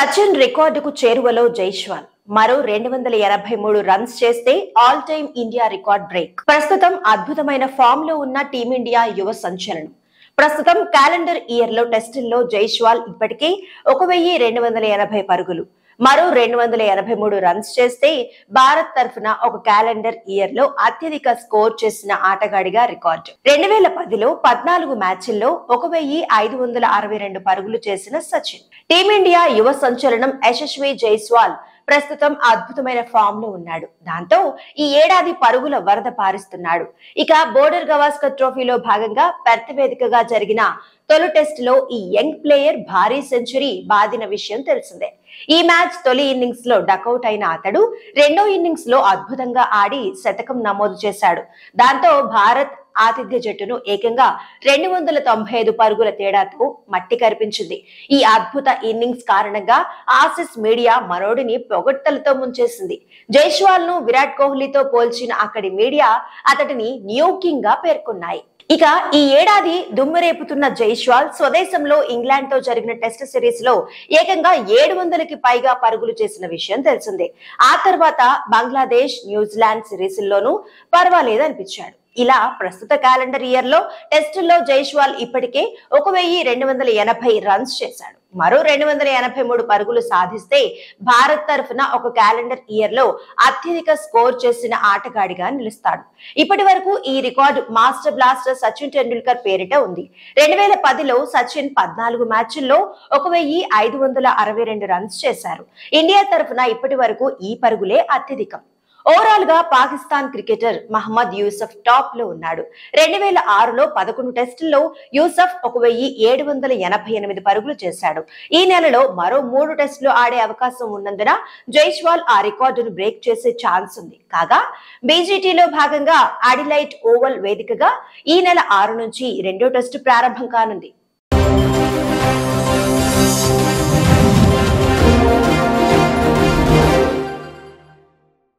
సచిన్ రికార్డుకు చేరువలో జైస్వాల్ మరో 283 రన్స్ చేస్తే all time India record break. ప్రస్తుతం అద్భుతమైన ఫామ్ లో ఉన్న టీమిండియా యువ సంచలనం. ప్రస్తుతం క్యాలెండర్ ఇయర్ లో టెస్టుల్లో జైస్వాల్ ఇప్పటికే 1280 పరుగులు, మరో 283 రన్స్ చేస్తే భారత్ తరఫున ఒక క్యాలెండర్ ఇయర్ లో అత్యధిక స్కోర్ చేసిన ఆటగాడిగా రికార్డు. 2010లో 14 మ్యాచ్ల్లో 1562 పరుగులు చేసిన సచిన్. టీమిండియా యువ సంచలనం యశస్వి జైస్వాల్ ప్రస్తుతం అద్భుతమైన ఫామ్ లో ఉన్నాడు. దాంతో ఈ ఏడాది పరుగుల వరద పారిస్తున్నాడు. ఇక బోర్డర్ గవాస్కర్ ట్రోఫీలో భాగంగా పెర్త్ వేదికగా జరిగిన తొలి టెస్ట్ లో ఈ యంగ్ ప్లేయర్ భారీ సెంచరీ బాదిన విషయం తెలిసిందే. ఈ మ్యాచ్ తొలి ఇన్నింగ్స్ లో డకౌట్ అయిన అతడు రెండో ఇన్నింగ్స్ లో అద్భుతంగా ఆడి శతకం నమోదు చేశాడు. దాంతో భారత్ ఆతిథ్య జట్టును ఏకంగా 295 పరుగుల తేడాతో మట్టి కరిపించింది. ఈ అద్భుత ఇన్నింగ్స్ కారణంగా ఆసీస్ మీడియా మనోడిని పొగడ్తలతో ముంచేసింది. జైస్వాల్ ను విరాట్ కోహ్లీతో పోల్చిన అక్కడి మీడియా అతడిని న్యూ కింగ్ గా పేర్కొన్నాయి. ఇక ఈ ఏడాది దుమ్మురేపుతున్న జైస్వాల్ స్వదేశంలో ఇంగ్లాండ్ తో జరిగిన టెస్ట్ సిరీస్ లో ఏకంగా 700కి పైగా పరుగులు చేసిన విషయం తెలిసిందే. ఆ తర్వాత బంగ్లాదేశ్, న్యూజిలాండ్ సిరీస్ల్లోనూ పర్వాలేదనిపించాడు. ఇలా ప్రస్తుత క్యాలెండర్ ఇయర్ లో టెస్టుల్లో జైస్వాల్ ఇప్పటికే 1280 రన్స్ చేశాడు. మరో 283 పరుగులు సాధిస్తే భారత్ తరఫున ఒక క్యాలెండర్ ఇయర్ లో అత్యధిక స్కోర్ చేసిన ఆటగాడిగా నిలుస్తాడు. ఇప్పటి వరకు ఈ record master blaster Sachin Tendulkar పేరిట ఉంది. 2010లో సచిన్ 14 మ్యాచ్ల్లో 1562 రన్స్ చేశారు. ఇండియా తరఫున ఇప్పటి వరకు ఈ పరుగులే అత్యధికం. ఓవరాల్ గా పాకిస్తాన్ క్రికెటర్ మహమ్మద్ యూసఫ్ టాప్ లో ఉన్నాడు. 2006లో 11 టెస్టుల్లో యూసఫ్ 1788 పరుగులు చేశాడు. ఈ నెలలో మరో 3 టెస్టులు ఆడే అవకాశం ఉన్నందున జైస్వాల్ ఆ రికార్డును బ్రేక్ చేసే ఛాన్స్ ఉంది. కాగా బీజీటీలో భాగంగా అడిలైట్ ఓవల్ వేదికగా ఈ నెల 6 నుంచి రెండో టెస్టు ప్రారంభం కానుంది.